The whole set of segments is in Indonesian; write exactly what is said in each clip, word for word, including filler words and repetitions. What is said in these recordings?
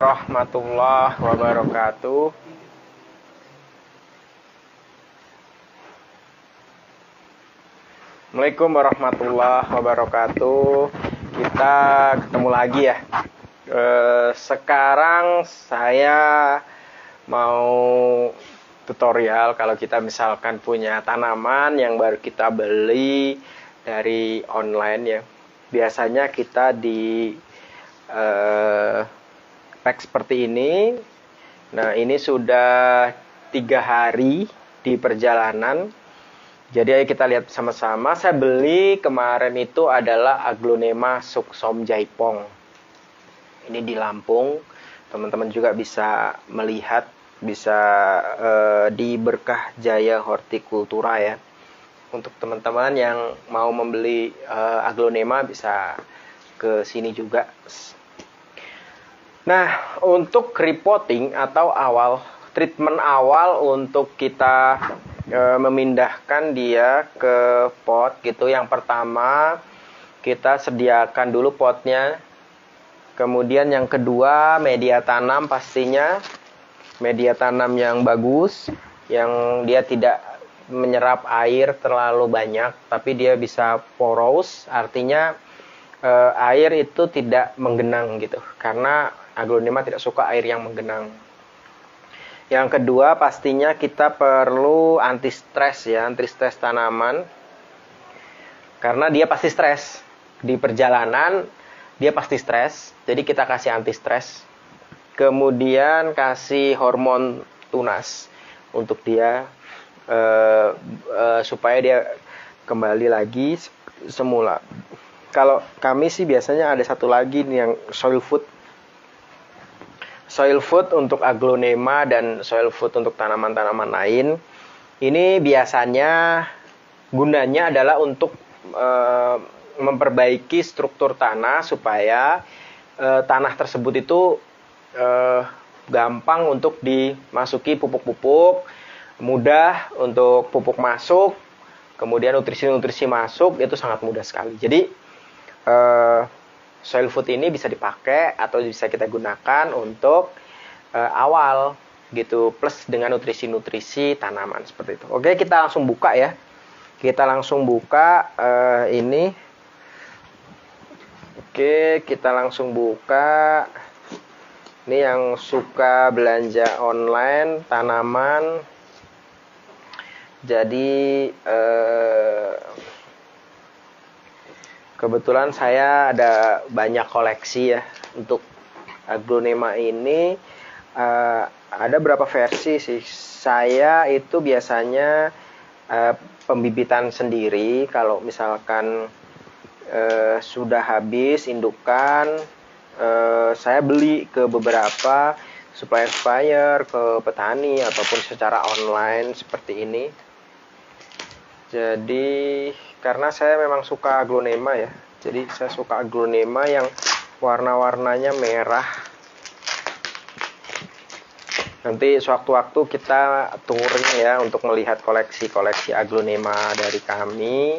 Warahmatullahi wabarakatuh. Assalamualaikum warahmatullahi wabarakatuh. Kita ketemu lagi ya. E, sekarang saya mau tutorial kalau kita misalkan punya tanaman yang baru kita beli dari online ya. Biasanya kita di e, pack seperti ini. Nah, ini sudah tiga hari di perjalanan. Jadi ayo kita lihat sama-sama. Saya beli kemarin itu adalah Aglonema Suksom Jaipong. Ini di Lampung. Teman-teman juga bisa melihat, bisa eh, di Berkah Jaya Hortikultura ya. Untuk teman-teman yang mau membeli eh, Aglonema bisa ke sini juga. Nah, untuk repotting atau awal, treatment awal untuk kita e, memindahkan dia ke pot gitu. Yang pertama, kita sediakan dulu potnya. Kemudian yang kedua, media tanam pastinya. Media tanam yang bagus, yang dia tidak menyerap air terlalu banyak, tapi dia bisa poros, artinya e, air itu tidak menggenang gitu. Karena Aglonema tidak suka air yang menggenang. Yang kedua pastinya kita perlu anti stres ya, anti stres tanaman. Karena dia pasti stres. Di perjalanan dia pasti stres, jadi kita kasih anti stres. Kemudian kasih hormon tunas untuk dia uh, uh, supaya dia kembali lagi semula. Kalau kami sih biasanya ada satu lagi nih yang soil food. Soil food untuk Aglonema dan soil food untuk tanaman-tanaman lain. Ini biasanya gunanya adalah untuk e, memperbaiki struktur tanah supaya e, tanah tersebut itu e, gampang untuk dimasuki pupuk-pupuk, mudah untuk pupuk masuk, kemudian nutrisi-nutrisi masuk, itu sangat mudah sekali. Jadi e, soil food ini bisa dipakai atau bisa kita gunakan untuk uh, awal gitu, plus dengan nutrisi-nutrisi tanaman seperti itu. Oke, kita langsung buka ya. Kita langsung buka uh, ini. Oke, kita langsung buka. Ini yang suka belanja online tanaman. Jadi uh, kebetulan saya ada banyak koleksi ya untuk Aglonema ini. Uh, ada berapa versi sih? Saya itu biasanya uh, pembibitan sendiri. Kalau misalkan uh, sudah habis indukan, uh, saya beli ke beberapa supplier-supplier, ke petani ataupun secara online seperti ini. Jadi karena saya memang suka Aglonema ya, jadi saya suka Aglonema yang warna-warnanya merah. Nanti sewaktu-waktu kita touring ya untuk melihat koleksi-koleksi Aglonema dari kami.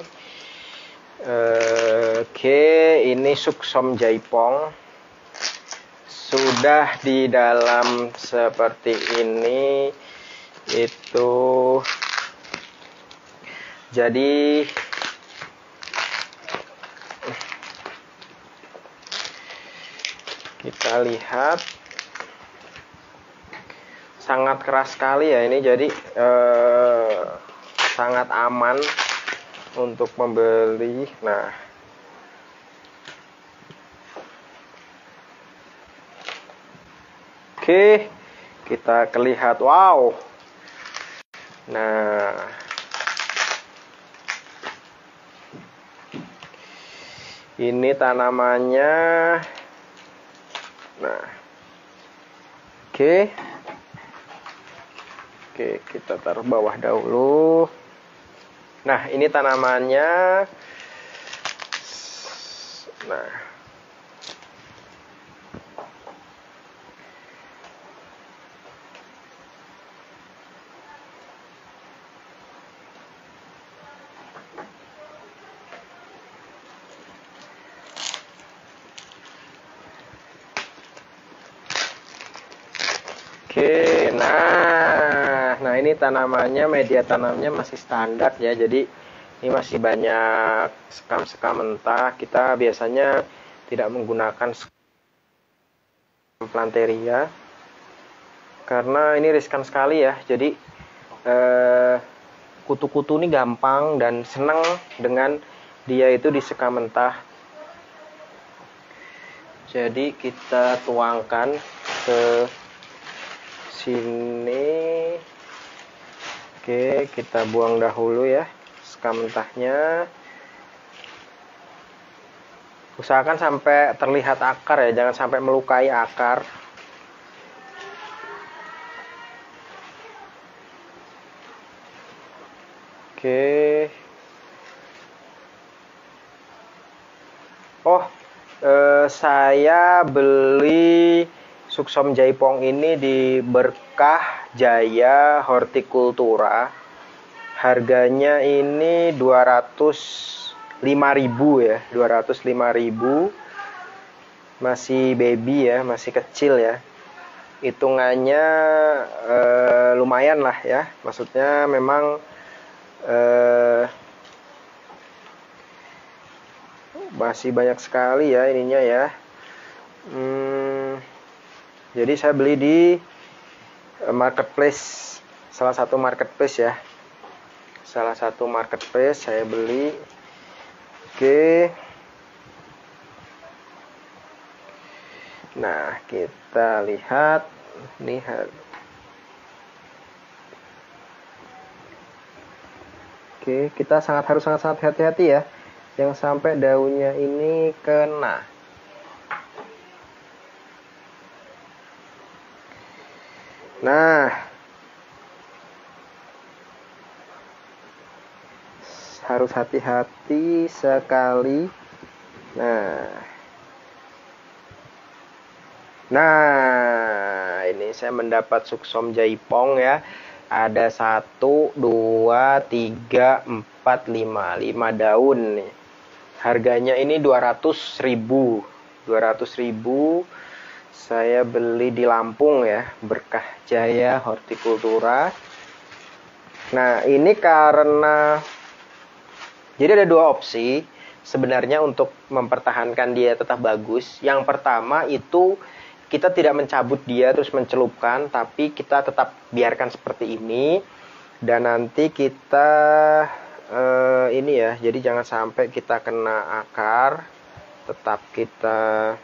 Oke, ini Suksom Jaipong sudah di dalam seperti ini. Itu jadi kita lihat sangat keras sekali ya ini, jadi eh, sangat aman untuk membeli. Nah, oke, kita lihat, wow. Nah, ini tanamannya. Nah, oke. Oke, kita taruh bawah dahulu. Nah, ini tanamannya. Nah, Oke, nah, nah ini tanamannya, media tanamnya masih standar ya, jadi ini masih banyak sekam-sekam mentah. Kita biasanya tidak menggunakan planteria karena ini riskan sekali ya. Jadi eh, kutu-kutu ini gampang dan senang dengan dia itu disekam mentah. Jadi kita tuangkan ke sini. Oke, kita buang dahulu ya sekam mentahnya. Usahakan sampai terlihat akar ya, jangan sampai melukai akar. Oke. Oh, eh, saya beli Suksom Jaipong ini di Berkah Jaya Hortikultura. Harganya ini dua ratus lima ribu ya, dua ratus lima ribu. Masih baby ya, masih kecil ya. Hitungannya eh, lumayan lah ya. Maksudnya memang eh, masih banyak sekali ya ininya ya. Hmm, jadi saya beli di marketplace, salah satu marketplace ya. Salah satu marketplace saya beli. Oke. Nah, kita lihat lihat. Oke, kita sangat harus sangat-sangat hati-hati ya. Jangan sampai daunnya ini kena. Nah, harus hati-hati sekali. Nah, nah ini saya mendapat Suksom Jaipong ya. Ada satu, dua, tiga, empat, lima, lima daun nih. Harganya ini dua ratus ribu, dua ratus ribu. Saya beli di Lampung ya, Berkah Jaya Hortikultura. Nah, ini karena jadi ada dua opsi sebenarnya untuk mempertahankan dia tetap bagus. Yang pertama itu kita tidak mencabut dia terus mencelupkan, tapi kita tetap biarkan seperti ini. Dan nanti kita eh, ini ya, jadi jangan sampai kita kena akar, tetap kita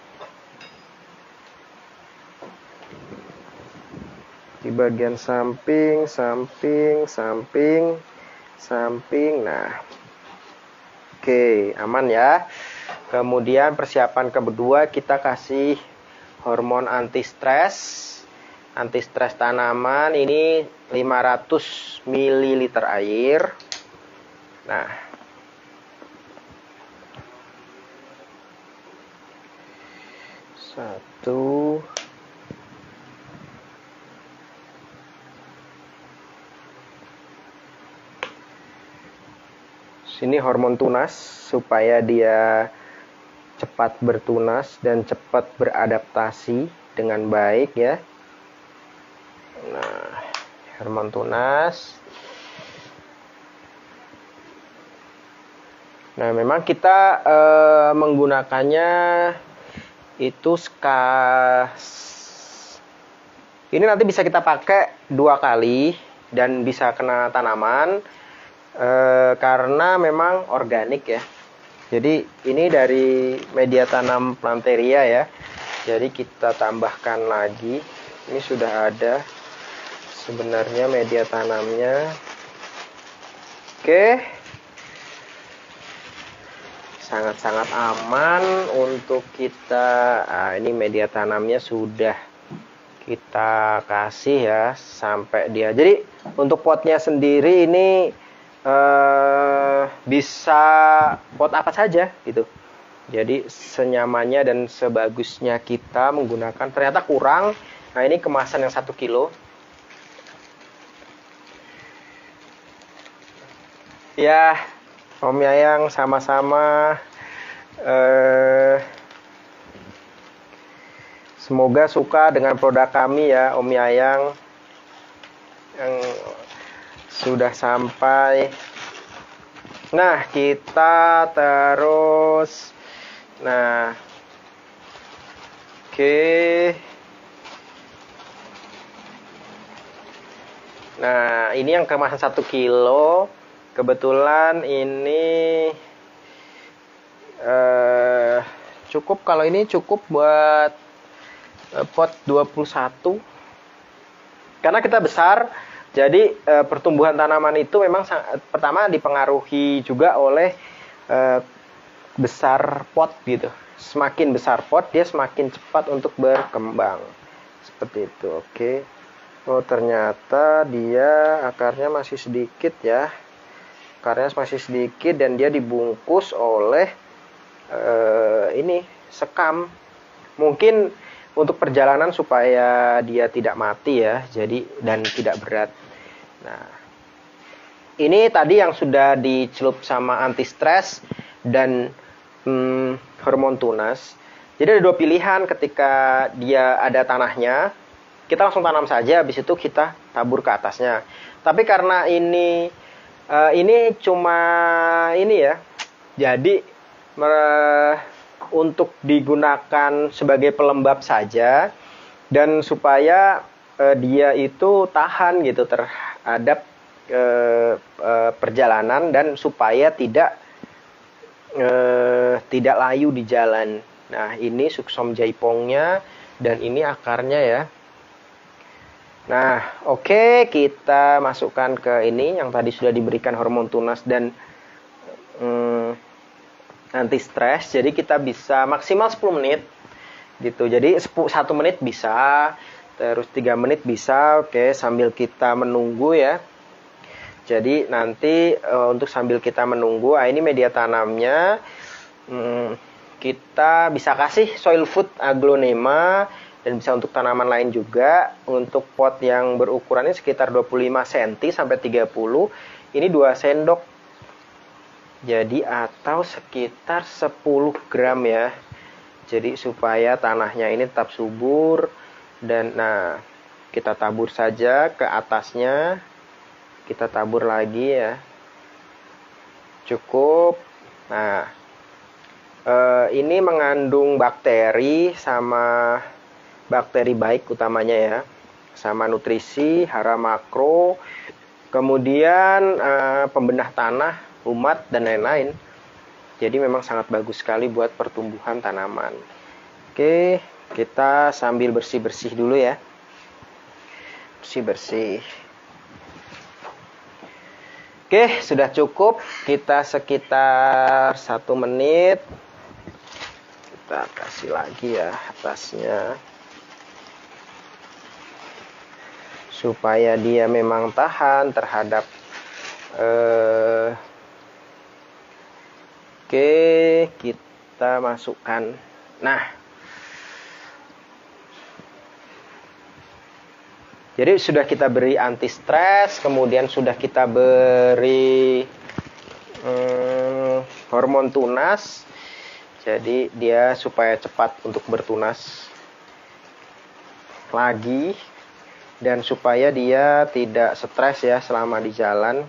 di bagian samping, samping, samping, samping. Nah, oke, aman ya. Kemudian persiapan kedua kita kasih hormon anti stres. Anti stres tanaman ini lima ratus mililiter air. Nah, satu. Sini hormon tunas supaya dia cepat bertunas dan cepat beradaptasi dengan baik ya. Nah, hormon tunas. Nah, memang kita e, menggunakannya itu ska. Ini nanti bisa kita pakai dua kali dan bisa kena tanaman. E, karena memang organik ya. Jadi ini dari media tanam planteria ya. Jadi kita tambahkan lagi. Ini sudah ada sebenarnya media tanamnya. Oke. Sangat-sangat aman untuk kita. Nah, ini media tanamnya sudah kita kasih ya sampai dia. Jadi untuk potnya sendiri ini Uh, bisa pot apa saja gitu. Jadi senyamannya dan sebagusnya kita menggunakan, ternyata kurang. Nah, ini kemasan yang satu kilo. Ya, Om Yayang sama-sama uh, Semoga suka dengan produk kami ya, Om Yayang, yang sudah sampai. Nah, kita terus. Nah, oke. Okay. Nah, ini yang kemasan satu kilo. Kebetulan ini uh, cukup. Kalau ini cukup buat uh, pot dua puluh satu. Karena kita besar, jadi uh, pertumbuhan tanaman itu memang sangat, pertama dipengaruhi juga oleh uh, besar pot gitu. Semakin besar pot, dia semakin cepat untuk berkembang. Seperti itu, oke. Okay. Oh, ternyata dia akarnya masih sedikit ya. Akarnya masih sedikit dan dia dibungkus oleh uh, ini sekam. Mungkin untuk perjalanan supaya dia tidak mati ya. Jadi dan tidak berat. Nah, ini tadi yang sudah dicelup sama anti stres dan hmm, hormon tunas. Jadi ada dua pilihan ketika dia ada tanahnya. Kita langsung tanam saja, habis itu kita tabur ke atasnya. Tapi karena ini uh, ini cuma ini ya, jadi uh, untuk digunakan sebagai pelembab saja dan supaya uh, dia itu tahan gitu terhadap uh, uh, perjalanan dan supaya tidak uh, tidak layu di jalan. Nah, ini suksom jaipongnya dan ini akarnya ya. Nah, oke, okay, kita masukkan ke ini yang tadi sudah diberikan hormon tunas dan hmm, anti stres. Jadi kita bisa maksimal sepuluh menit gitu. Jadi satu menit bisa, terus tiga menit bisa. Oke, okay, sambil kita menunggu ya. Jadi nanti uh, untuk sambil kita menunggu, ah, ini media tanamnya. Hmm, kita bisa kasih soil food aglonema dan bisa untuk tanaman lain juga. Untuk pot yang berukurannya sekitar dua puluh lima sentimeter sampai tiga puluh, ini dua sendok. Jadi atau sekitar sepuluh gram ya. Jadi supaya tanahnya ini tetap subur dan nah, kita tabur saja ke atasnya. Kita tabur lagi ya. Cukup. Nah, eh, ini mengandung bakteri sama bakteri baik utamanya ya, sama nutrisi, hara makro, kemudian uh, pembenah tanah, umat, dan lain-lain. Jadi memang sangat bagus sekali buat pertumbuhan tanaman. Oke, kita sambil bersih-bersih dulu ya. Bersih-bersih. Oke, sudah cukup. Kita sekitar satu menit. Kita kasih lagi ya atasnya. Supaya dia memang tahan terhadap eh, oke, kita masukkan. Nah, jadi sudah kita beri anti stres, kemudian sudah kita beri hmm, hormon tunas. Jadi dia supaya cepat untuk bertunas lagi. Dan supaya dia tidak stres ya selama di jalan.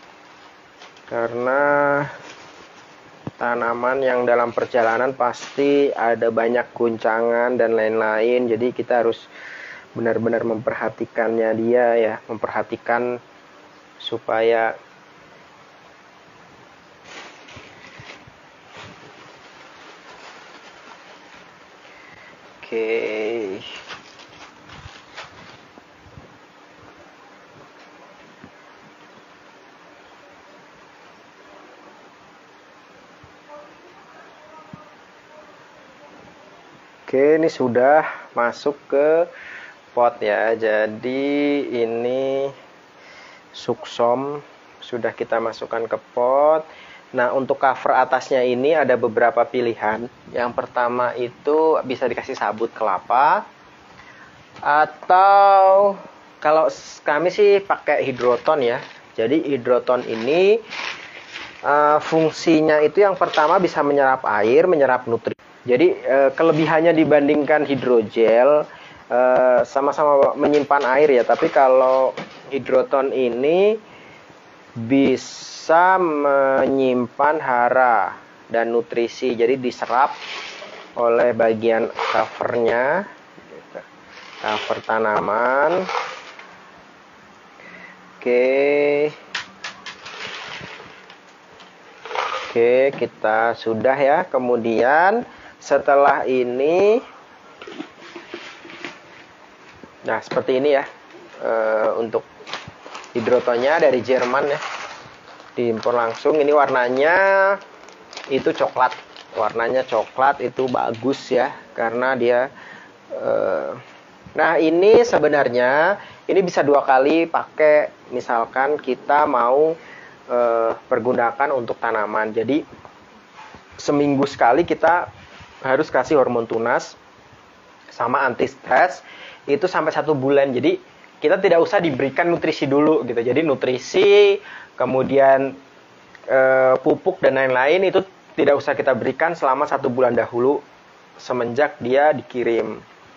Karena tanaman yang dalam perjalanan pasti ada banyak guncangan dan lain-lain. Jadi kita harus benar-benar memperhatikannya dia ya. Memperhatikan supaya oke. Okay. Oke, ini sudah masuk ke pot ya. Jadi ini suksom sudah kita masukkan ke pot. Nah, untuk cover atasnya ini ada beberapa pilihan. Yang pertama itu bisa dikasih sabut kelapa. Atau kalau kami sih pakai hidroton ya. Jadi hidroton ini uh, fungsinya itu yang pertama bisa menyerap air, menyerap nutrisi. Jadi eh, kelebihannya dibandingkan hidrogel, eh, sama-sama menyimpan air ya, tapi kalau hidroton ini bisa menyimpan hara dan nutrisi, jadi diserap oleh bagian covernya, cover tanaman. Oke, oke kita sudah ya. Kemudian setelah ini, nah seperti ini ya, e, untuk hidrotonnya dari Jerman ya, diimpor langsung. Ini warnanya itu coklat, warnanya coklat, itu bagus ya, karena dia e, nah ini sebenarnya ini bisa dua kali pakai, misalkan kita mau e, pergunakan untuk tanaman. Jadi seminggu sekali kita harus kasih hormon tunas sama anti stres itu sampai satu bulan. Jadi kita tidak usah diberikan nutrisi dulu gitu. Jadi nutrisi, kemudian e, pupuk dan lain-lain itu tidak usah kita berikan selama satu bulan dahulu semenjak dia dikirim.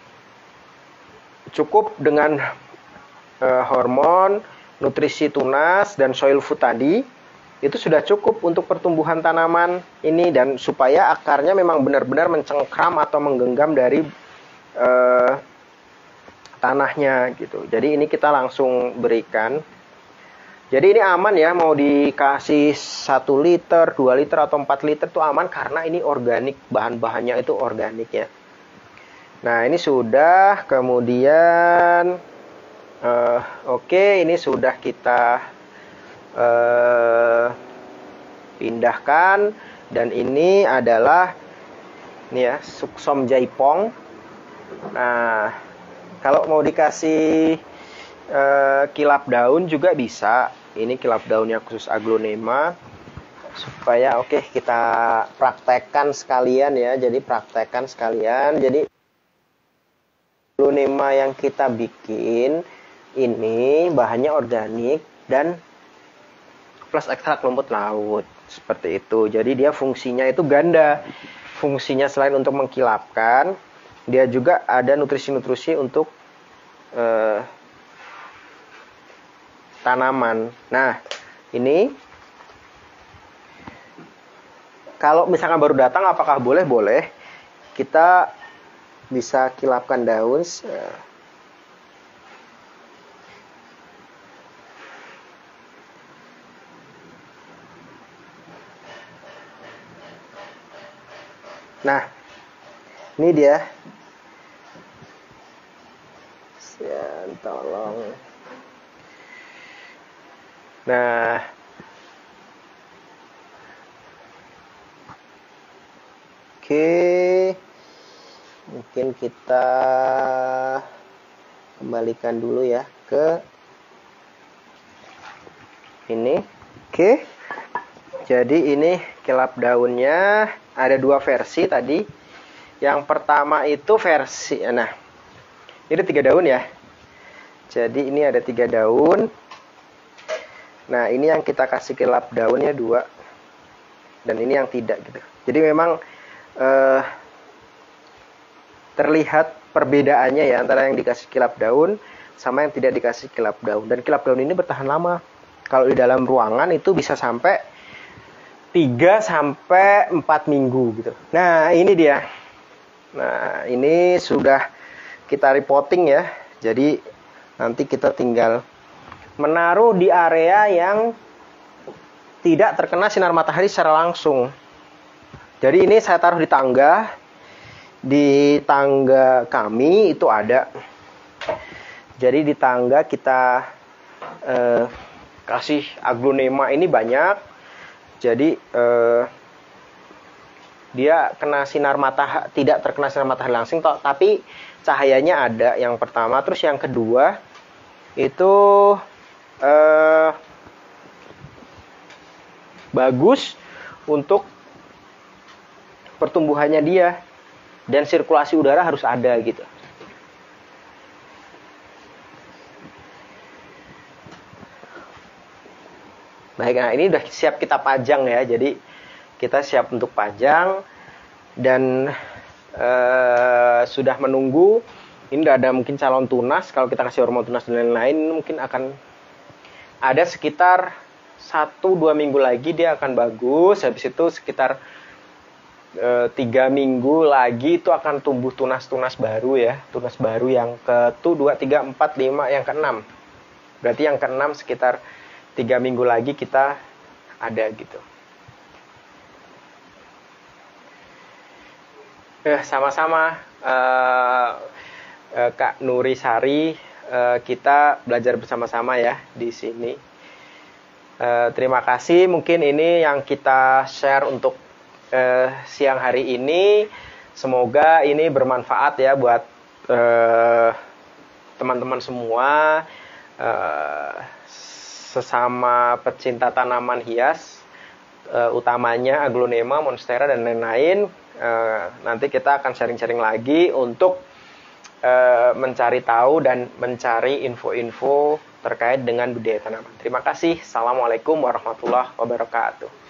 Cukup dengan e, hormon, nutrisi tunas dan soil food tadi, itu sudah cukup untuk pertumbuhan tanaman ini, dan supaya akarnya memang benar-benar mencengkram atau menggenggam dari e, tanahnya gitu. Jadi ini kita langsung berikan. Jadi ini aman ya, mau dikasih satu liter, dua liter atau empat liter itu aman karena ini organik, bahan-bahannya itu organik ya. Nah ini sudah, kemudian uh, oke okay, ini sudah kita uh, pindahkan, dan ini adalah ini ya, suksom jaipong. Nah kalau mau dikasih uh, kilap daun juga bisa. Ini kilap daunnya khusus aglonema, supaya oke okay, kita praktekkan sekalian ya. Jadi praktekkan sekalian. Jadi aglonema yang kita bikin ini bahannya organik dan plus ekstrak rumput laut seperti itu. Jadi dia fungsinya itu ganda. Fungsinya selain untuk mengkilapkan, dia juga ada nutrisi-nutrisi untuk eh, tanaman. Nah ini kalau misalkan baru datang, apakah boleh? Boleh. Kita bisa kilapkan daun. Nah, ini dia. Sian, tolong. Nah, oke. Mungkin kita kembalikan dulu ya ke ini. Oke. Jadi ini kilap daunnya ada dua versi tadi. Yang pertama itu versi, nah ini tiga daun ya. Jadi ini ada tiga daun. Nah ini yang kita kasih kilap daunnya dua, dan ini yang tidak gitu. Jadi memang eh, terlihat perbedaannya ya antara yang dikasih kilap daun sama yang tidak dikasih kilap daun. Dan kilap daun ini bertahan lama. Kalau di dalam ruangan itu bisa sampai tiga sampai empat minggu gitu. Nah, ini dia. Nah, ini sudah kita repotting ya. Jadi nanti kita tinggal menaruh di area yang tidak terkena sinar matahari secara langsung. Jadi ini saya taruh di tangga. Di tangga kami itu ada. Jadi di tangga kita eh, kasih aglonema ini banyak. Jadi eh, dia kena sinar matahari, tidak terkena sinar matahari langsung, tapi cahayanya ada. Yang pertama, terus yang kedua itu eh, bagus untuk pertumbuhannya dia, dan sirkulasi udara harus ada gitu. Baik, nah ini udah siap kita pajang ya. Jadi kita siap untuk pajang, dan uh, sudah menunggu. Ini udah ada mungkin calon tunas. Kalau kita kasih hormon tunas dan lain-lain, mungkin akan ada sekitar satu dua minggu lagi dia akan bagus. Habis itu sekitar e, tiga minggu lagi itu akan tumbuh tunas-tunas baru ya. Tunas baru yang ke satu, dua, tiga, empat, lima, yang keenam. Berarti yang keenam sekitar tiga minggu lagi kita ada gitu. Eh, sama-sama. Eh, Kak Nuri Sari, kita belajar bersama-sama ya di sini. Terima kasih, mungkin ini yang kita share untuk siang hari ini. Semoga ini bermanfaat ya buat teman-teman semua, sesama pecinta tanaman hias, utamanya aglonema, monstera dan lain-lain. Nanti kita akan sharing-sharing lagi untuk mencari tahu dan mencari info-info terkait dengan budidaya tanaman. Terima kasih. Assalamualaikum warahmatullahi wabarakatuh.